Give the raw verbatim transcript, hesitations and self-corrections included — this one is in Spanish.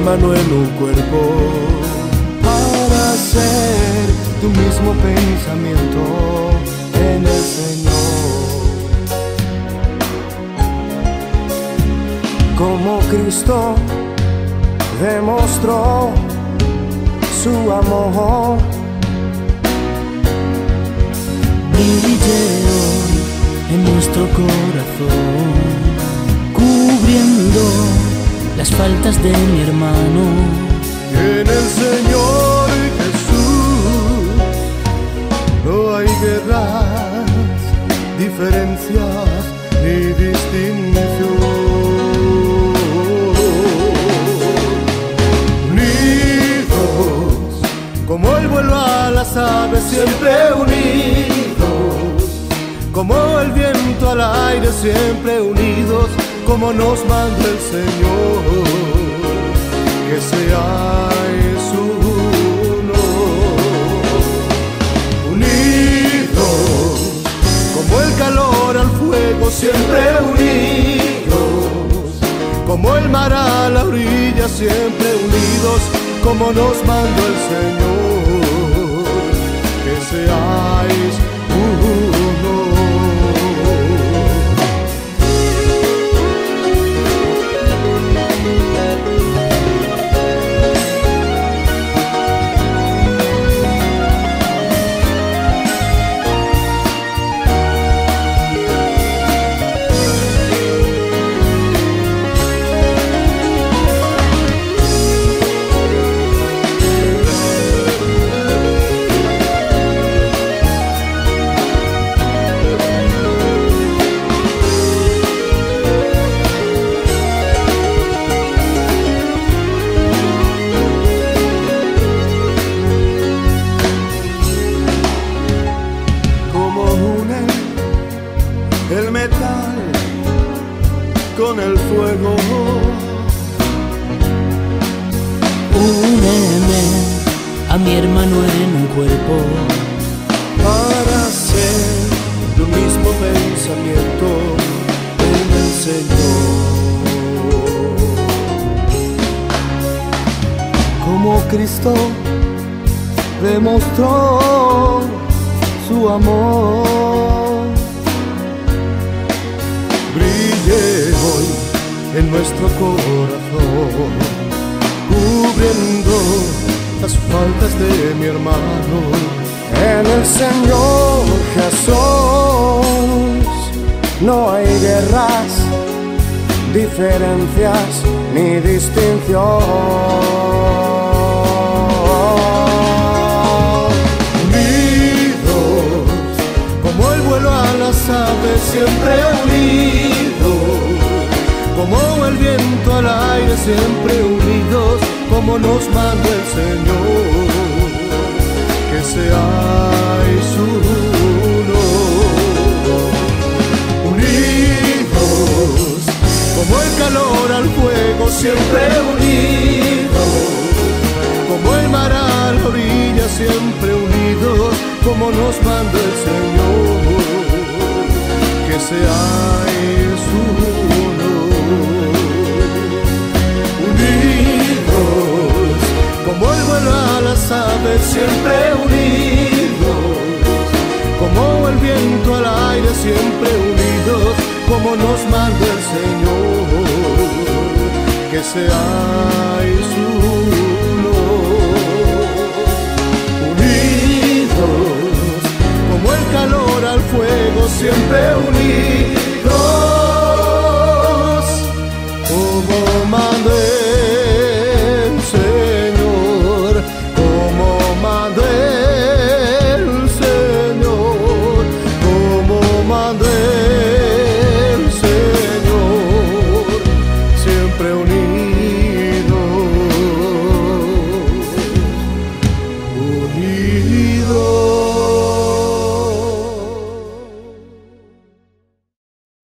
hermano en un cuerpo, para ser tu mismo pensamiento en el Señor. Como Cristo demostró su amor, brille hoy en nuestro corazón, cubriendo las faltas de mi hermano. en el Señor Jesús no hay guerras, diferencias ni distinción. Como el vuelo a las aves, siempre unidos, como el viento al aire, siempre unidos, como nos manda el Señor, que seáis uno. Unidos, como el calor al fuego, siempre unidos, como el mar a la orilla, siempre unidos, como nos mandó el Señor, que seáis uno. El metal con el fuego, úneme a mi hermano en un cuerpo, para ser tu mismo pensamiento en el Señor. Como Cristo demostró su amor, brille hoy en nuestro corazón, cubriendo las faltas de mi hermano. En el Señor Jesús no hay guerras, diferencias ni distinción. Unidos, como el vuelo a las aves, siempre unidos, como el viento al aire, siempre unidos, como nos manda el Señor, que seáis uno. Unidos, como el calor al fuego, siempre unidos, como el mar a la orilla, siempre unidos, como nos manda el Señor, que seáis uno. Unidos, como el vuelo a las aves, siempre unidos, como el viento al aire, siempre unidos, como nos manda el Señor, que seáis uno. Unidos, como el calor al fuego, siempre unidos,